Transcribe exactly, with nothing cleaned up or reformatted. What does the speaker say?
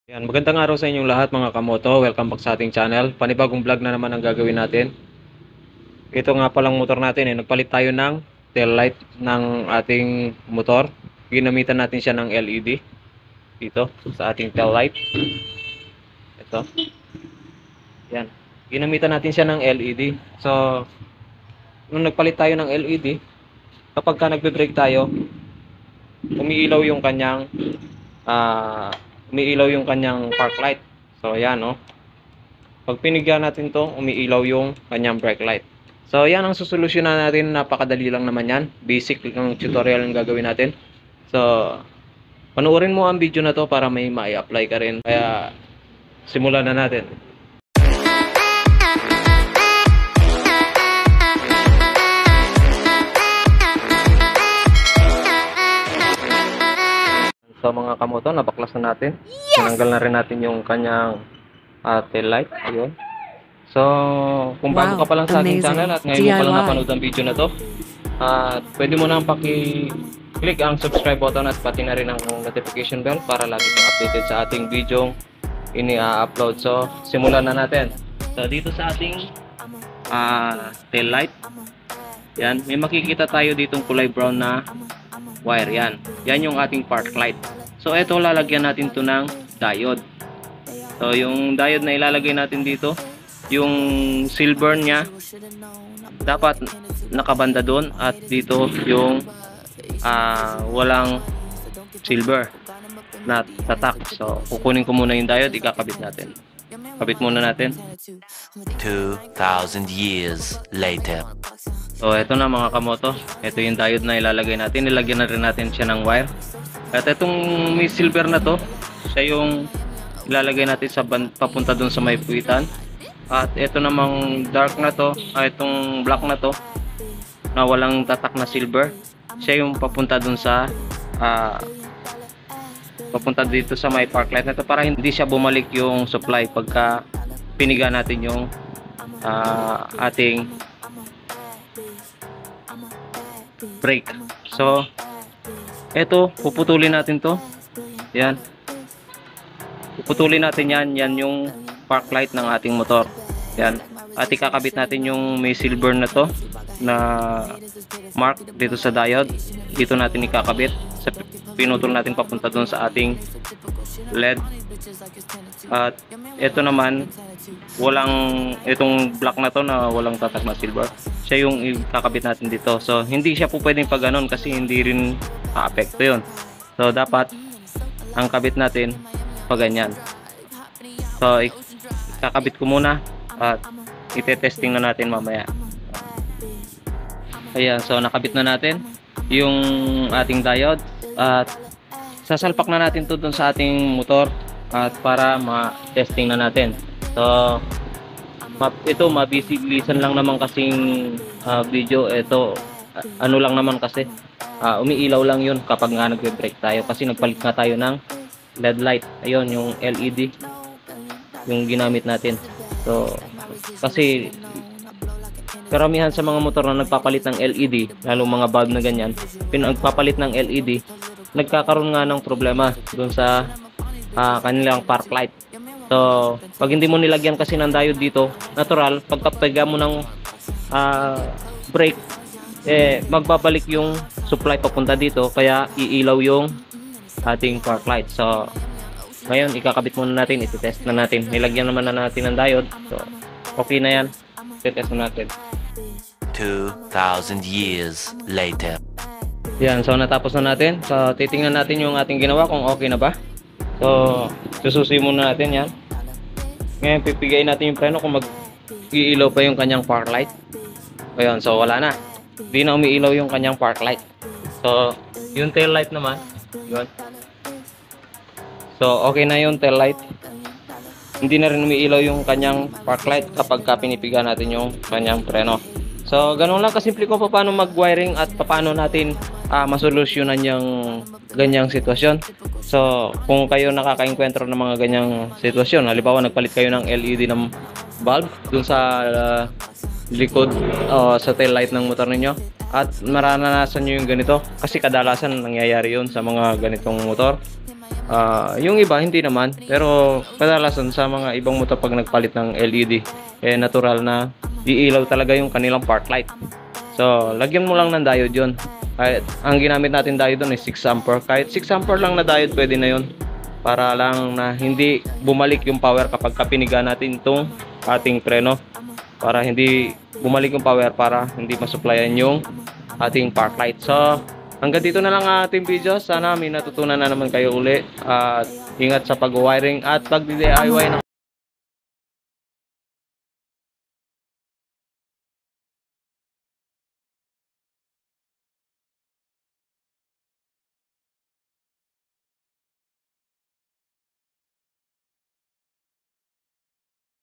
Yan, magandang araw sa inyong lahat mga kamoto. Welcome back sa ating channel. Panibagong vlog na naman ang gagawin natin. Ito nga palang motor natin eh. Nagpalit tayo ng tail light ng ating motor. Ginamitan natin siya ng L E D dito sa ating tail light. Ito. Yan. Ginamitan natin siya ng L E D. So, nung nagpalit tayo ng L E D, kapag ka nagbe-brake tayo, umiilaw yung kanyang ah uh, umiilaw yung kanyang park light. So ayan, oh. Pag pinigyan natin to, umiilaw yung kanyang brake light. So yan ang susolusyonan natin. Napakadali lang naman yan. Basic ng tutorial ang gagawin natin. So panoorin mo ang video na to para may ma-apply ka rin. Kaya simulan na natin. So mga kamoto, nabaklas na natin. Yes! Tinanggal na rin natin yung kanyang uh, tail light. Ayun. So, kung bago wow, ka pa lang sa ating channel at ngayon mo pa lang napanood ang video na to, uh, pwede mo nang paki-click ang subscribe button at pati na rin ang notification bell para lagi kang updated sa ating video ini-upload. So, simulan na natin. So, dito sa ating uh, tail light, yan, may makikita tayo ditong kulay brown na wire. Yan. Yan yung ating park light. So ito, lalagyan natin to ng diode. So yung diode na ilalagay natin dito, yung silver niya dapat nakabanda doon at dito yung uh, walang silver na tatak. So kukunin ko muna yung diode, ikakabit natin. Kabit muna natin. two thousand years later. So ito na mga kamoto, ito yung diode na ilalagay natin. Nilagyan na rin natin siya ng wire. At itong may silver na to, siya yung ilalagay natin sa band, papunta dun sa may puwitan. At ito namang dark na to, ah, itong black na to na walang tatak na silver, siya yung papunta dun sa ah, papunta dito sa may park light na to para hindi siya bumalik yung supply pagka piniga natin yung ah, ating brake. So eto, puputulin natin to. Yan, puputulin natin yan. Yan yung park light ng ating motor. Yan, at ikakabit natin yung may silver na to na mark dito sa diode. Dito natin ikakabit sa pinutol natin papunta doon sa ating L E D. At ito naman, walang, itong black na to na walang tatak na silver, siya yung ikakabit natin dito. So hindi siya po pwedeng pag ganon kasi hindi rin aapekto yun. So dapat ang kabit natin pag ganyan. So ikakabit ko muna at ite-testing na natin mamaya. Ayan, so nakabit na natin yung ating diode at sasalpak na natin to dun sa ating motor at para ma-testing na natin. So ito, mabisiglisan lang naman kasing uh, video. Ito, uh, ano lang naman kasi uh, umiilaw lang yun kapag nga nagbe-brake tayo kasi nagpalit nga tayo ng L E D light. Ayun, yung L E D yung ginamit natin. So kasi karamihan sa mga motor na nagpapalit ng L E D, lalo mga bulb na ganyan, pinagpapalit ng L E D, nagkakaroon nga ng problema dun sa uh, kanilang park light. So pag hindi mo nilagyan kasi ng diode dito, natural, pagkapega mo ng uh, brake, eh magbabalik yung supply papunta dito, kaya iilaw yung ating park light. So ngayon, ikakabit muna natin, iti-test na natin. Nilagyan naman na natin ng diode. So okay na yan. Iti-test na natin. two thousand years later. Yan, so natapos na natin. So titingnan natin yung ating ginawa kung okay na ba. So sususi muna natin yan. Ngayon pipigay natin yung preno kung mag-iilaw pa yung kanyang park light. Ayun, so wala na. Hindi na umiilaw yung kanyang park light. So yung tail light naman, yun. So okay na yung tail light. Hindi na rin umiilaw yung kanyang park light kapag ka pinipiga natin yung kanyang preno. So ganun lang kasimple ko paano mag-wiring at paano natin uh, masolusyonan yung ganyang sitwasyon. So kung kayo nakaka-enkwentro ng mga ganyang sitwasyon, halimbawa nagpalit kayo ng L E D ng bulb dun sa uh, likod uh, sa tail light ng motor ninyo at maranasan nyo yung ganito, kasi kadalasan nangyayari yun sa mga ganitong motor. Ah, yung iba hindi naman, pero kadalasan sa mga ibang motor pag nagpalit ng L E D, eh natural na iilaw talaga yung kanilang park light. So, lagyan mo lang ng diode yun. Kahit ang ginamit natin diode doon is six ampere. Kahit six ampere lang na diode pwede na yun. Para lang na hindi bumalik yung power kapag kapiniga natin itong ating preno. Para hindi bumalik yung power, para hindi masupplyan yung ating park light. So, hanggang dito na lang ang ating video. Sana may natutunan na naman kayo uli. At ingat sa pag-wiring at pag-D I Y ng